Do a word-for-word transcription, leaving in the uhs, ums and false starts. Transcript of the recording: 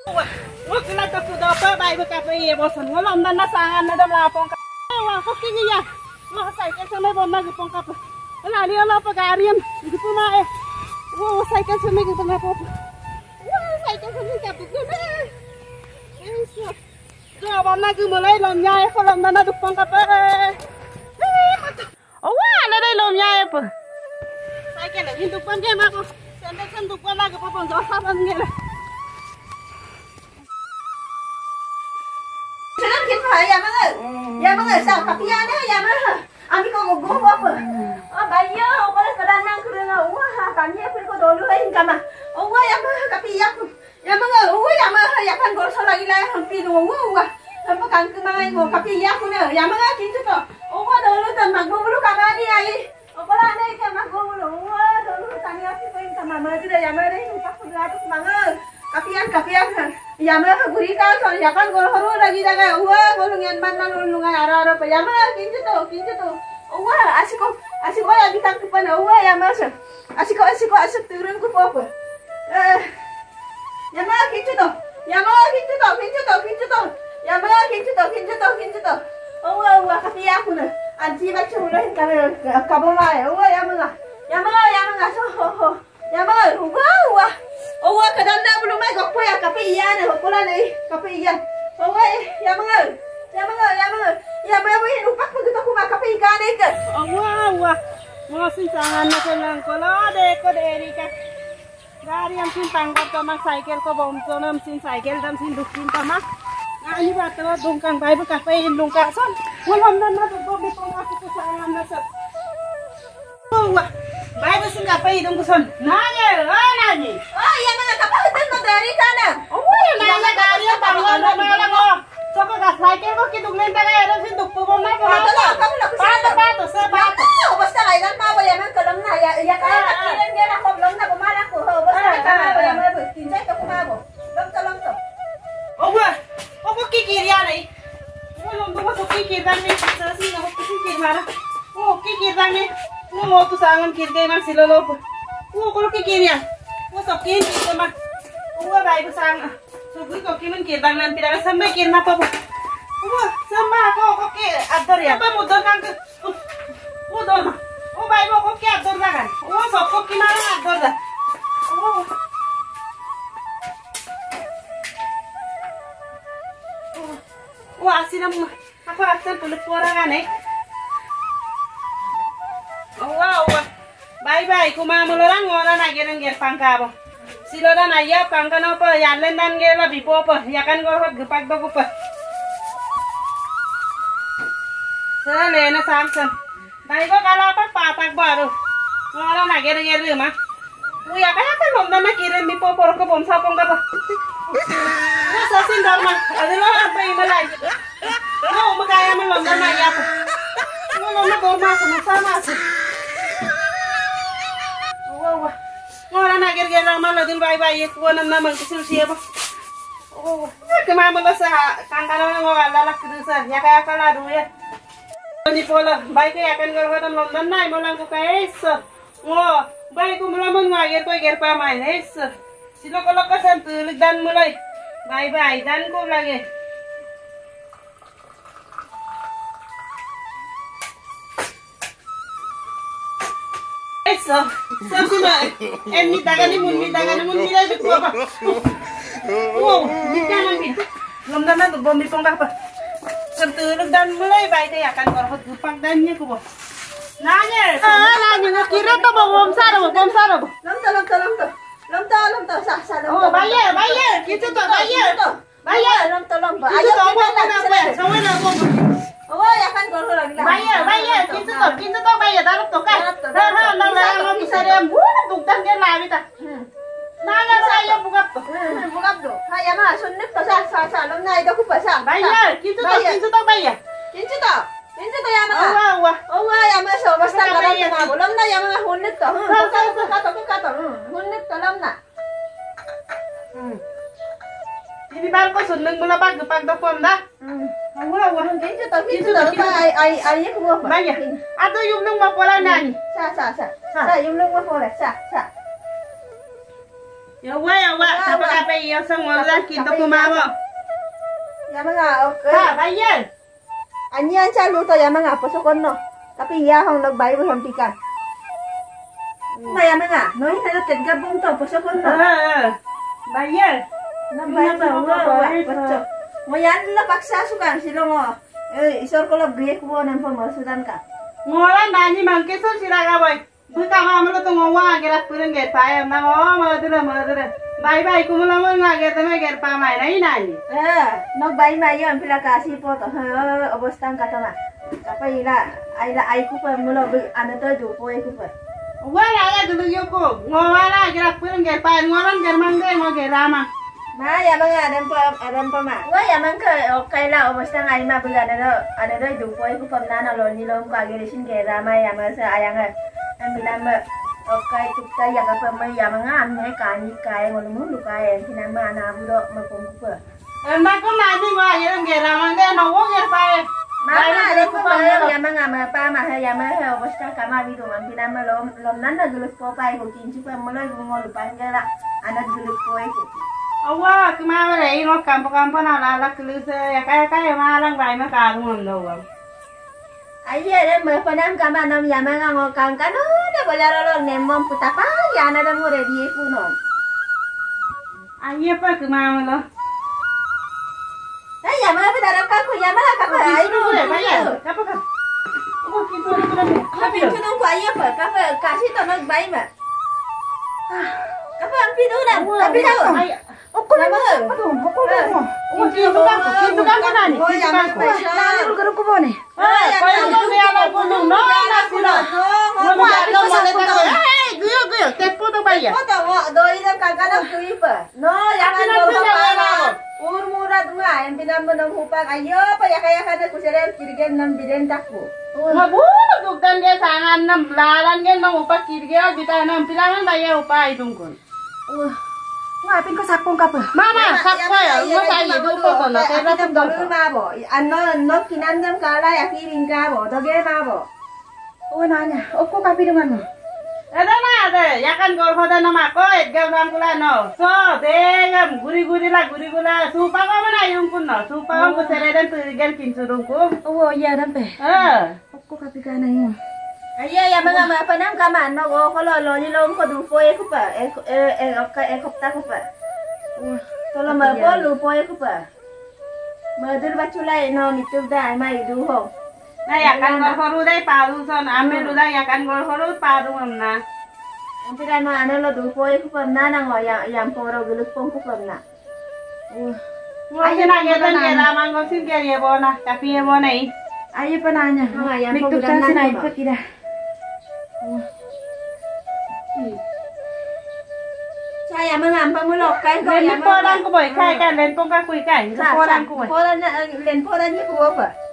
Wah, kena tak sudah apa baik berkafe ya bosan. Walau anda nasangan ada melapong. Wah, kok kini ya? Wah, saya kesana bosan lagi pong kape. Lah dia lah pegarian di rumah eh. Wah, saya kesana gitu apa? Wah, saya kesana kape guna. Jangan bosan lagi mulai lomnya eh kalau anda nak pong kape. Oh, wah, ada lomnya eh apa? Saya kena hidup pun dia mak. Saya kan hidup pun lagi pong jauh pun dia. Ya mga, ya mga sa kapiana ya mga. Ami ko go go apa? Ah bayo, ko la kada nang kurang wah kanya pun ko dulu lain kama. Oh wah ya mga kapiya ko. Ya mga, oh ya mga ya kan go so lagi la hampi no wah. Hampa kan ke mga go kapiya ko na. Ya mga kinto to. Oh wah dulu tan magbulu kama ni ai. Oh ko la nei ka magbulu. Wah dulu tani api ko in kama mga dira ya mga upak ko gatos mga. Kapian kapian yama guri ka so yakan gol haru lagi jaga uwa gol ngen bannan ulungan ara ara pa yama kinju to kinju to uwa asiko asiko ya bikan kupan uwa yama so asiko asiko asik turun ku popo eh yama kinju to yama kinju to kinju to kinju to yama kinju to kinju to kinju to uwa uwa kapian ku na anji ba chulahin ka kaboma uwa yama yama yama so ho yama uwa uwa oh wah kadang nak belum mai kau ya kape iya ni kau lah ni kape iya oh wah ya mana ya mana ya mana ya mana wih lupa aku kita aku mak kape ikan ni ke oh wah wah masih jangan nak kelang kalau dek kau deri kan gari yang sin tangkap sama cycle kau bom tu nam sin cycle dan sin dukin sama nah ini batu dongkang bayi berkafe indung kasan walam dan nak bom di pong aku kesayangan nasab oh wah bayi bersin kafe indung kasan nanya ah nanya oh ya mana kape itu tu dari sana oh ya nanya gari yang tanggal mana kau coba gas cycle kau kita gulung tagay ada sin duk tu bom nak kau batu batu sebatu oh basta lain kan mau ya mana kalau na ya ya kan kirim dia nak kau belum nak kau mana kau oh basta kan mau ya mana bertinjai kau mau belum tolong tu oh wah oh kau kikir ya ni oh belum tu kau kikir dah ni selesai nak kau kikir mana oh kikir dah ni oh mau tu sangat kikir kau masih lolo oh kalau kikir ya oh sokin kita mah oh baik besar subuh kau kira kikir dah nanti dah sampai kikir apa bu oh sama kau kau kikir ador ya apa mudor kan ke mudor mah oh baik kau kikir ador dah kan oh sok kau gimana ador dah oh wah sini mah aku asal pulut porangan eh oh wow bye bye kuma mulorang orang lagi nengger pangka bo siloran ayah pangka nopo yalen dan gela bipo po yakan gorot gepak do kupa selena samsen bye ko kala apa patak baru orang lagi nengger rumah uya kaya kan lomba na kirim bipo por ko bom sapong ka po nasa sin dorma adelo apa imalay no makaya man lomba na ya po no lomba dorma sama sama sih wah orang nak gerger ramal ladin bye bye ek wana namal kisul siapa oh kemana lo sa kangkana ngo ala lakrusa ya kaya kala du ya ni pola bye ke akan gorhodan london nai molang ko kay so ngo bye ko mulamon ngager ko ger pa mai es silo ko lokasan tulig dan mulai bye bye dan ko lagi so so sino en mi taga ni mun mi taga ni mun mi lay ko ba oh mi kana mi lom dan na bom mi pong ba sertulog dan mulai bay kaya kan korhot gupang dan niya ko ba nanya ah nanya ngakira to ba bom saro bom saro lam to lam to lam to lam to lam to sa sa lam oh bayar bayar gitu to bayar bayar lam to lam to ayo to mo na ba sawi na ko oh ya kan gol lagi bayar bayar gitu to gitu to bayar darap to kan ha ha lang lang mo bisa dem bukan dugdan dia lawi ta nanya saya buka to buka to kaya ma sunnit to sa sa sa lam nai do ku pa sa bayar gitu to gitu to bayar gitu to gitu to ya ma oh wah wah oh wah ya ma so basta karam na lam na ya ma hunnit to sa sa sa ka to ka to hunnit to lam na ini bal ko sunneng mula pag pag do pon da oh wah wah gitu to gitu to ta ai ai ai ku ba bayar ato yung nung mapola nani sa sa sa sa yung nung mapola sa sa Ya wa ya wa, tapi apa iya semua dah kita kumawa. Ya mga okay. Ha, bayar. Anya cha lu to ya mga pasokon no. Tapi iya hong nagbay mo hong tikan. Maya mga, no ina ten gabung to pasokon no. Ha, bayar. Nagbay mo wa pasok. Moyan la paksa sukan silong oh. Eh, isor ko la griek mo nan po masudan ka. Ngolan nani mangke so siraga boy. Buka hamlo to ngwa gerak pureng get payam na oh madura madura. Bye bye kumula mo nga get me get pa mai nai nani. Eh, nagbay mayo ang pila kasi po to. Ha, obostan ka to ma. Kapay ila, ay la ay ko pa mulo ano to do po ay ko pa. Wala ya dulu yoko. Ngwala gerak pureng get payam ngolan germang de mo gerama. Ma, ya mga adam po, adam po ma. Wa ya man ka okay la obostan ay ma pila na ano do do po ay ko pa na na lo ni lo ko agerisin gerama ya ma sa ayang ang binama okay tukta ya ka pa may ya mga amne kani kaya ngolo mo lukay pinama na budo mapungko. Anda ko nani wa yerang gerama de no wo ger payam. Mama, ada ko pa ya mga ma pa ma ya ma he obostan ka ma bido man pinama lo lo nanda dulus po pa ko kinchi pa mo lo ngolo pangala anak dulus po ko. Awa, kemana deh? Ini kampo-kampo nala la kelus ya kayak kayak malang bayi mah karung loh. Ayah ada berpenam kamar nam yama ngau kang kano na boleh lo nemom putapa ya na ada mau ready puno. Ayah apa kemana lo? Eh yama apa darah kaku yama lah kaku ayo boleh bayar. Kapan kan? Oh kita boleh boleh. Tapi itu nunggu ayah apa? Kapan kasih tanah bayi mah? Kapan ambil dulu dah? Ambil dulu. Aku nama, aduh, aku nama. Oh, kita kan, kita kan kan ni. Kita kan. Lalu rugu rugu boleh. Ah, kau tu biar aku nung, no, nak sila. Nama ada mana tak? Eh, gaya gaya, tepu tu bayar. Kau tahu, doi dah kakak nak kui apa? No, yang kan berapa? Umur murah tu mah, yang pinam menang hupak. Ayo, apa ya kayak kata kuseran kirgen nam bidan takku. Mabulu bukan dia sangat nam lalan kan nam upak kirgen, kita nam pilangan bayar upah itu kan. Wah, pin ko sakpong ka pa. Mama, sakpo ya. Mo sa iyo do po kono. Kaya ta dol ma bo. Ano no kinandam kala ya kiring ka bo. Doge ma bo. O nanya, okko ka pirungan mo. Ada na ada. Yakan gol khoda na ma ko et gam ram kula no. So, degam guri guri la guri gula. Supa ko mana yung kun no. Supa ko sere den tu gel kin surung ko. Oh, iya dan pe. Eh. Okko ka pikana yo. Ayah ya mga mga panam kaman no go ko lo lo ni lo ko du po e ko pa e e e e ko ta ko pa to lo ma po lu po e ko pa ma dur ba chulai no ni tu da mai du ho na yakan gol khoru dai paru son ame lu dai yakan gol khoru paru amna ampira no ana lo du po e ko pa na na ngo ya yam po ro gulu pong ko pa na Ayah na yetan ke ramang gosin ke ye bona tapi ye bona i ayah pa nanya miktuk ta sinai pa kira saya mengambil mulok kai len po lang ko boy kai kan len po ka kui kai po lang ko boy po lang len po lang ni ko ba